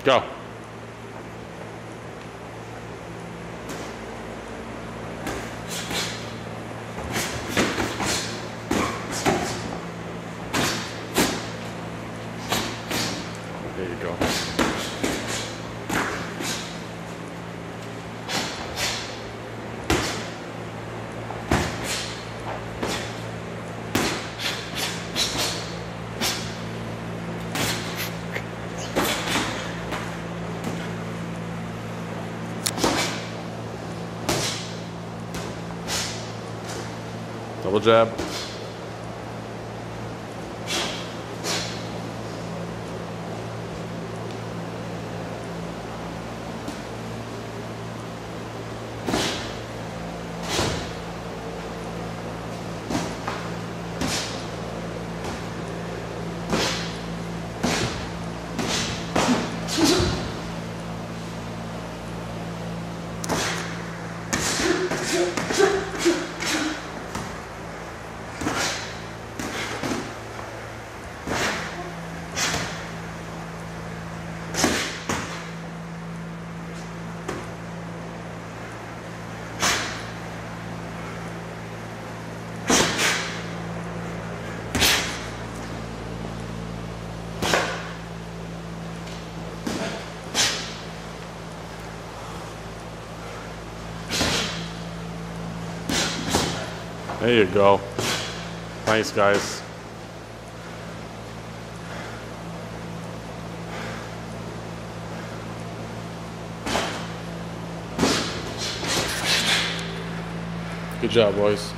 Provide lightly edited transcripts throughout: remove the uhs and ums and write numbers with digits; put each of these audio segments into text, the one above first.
Go. There you go. Double jab. There you go. Nice, guys. Good job, boys.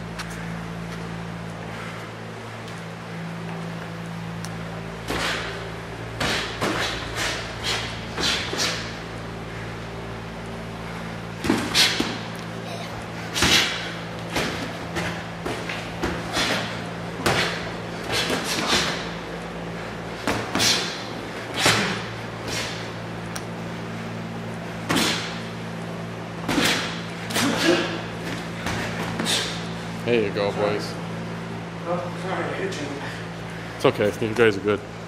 There you go, boys. Oh, sorry, I hit you. It's okay. You guys are good.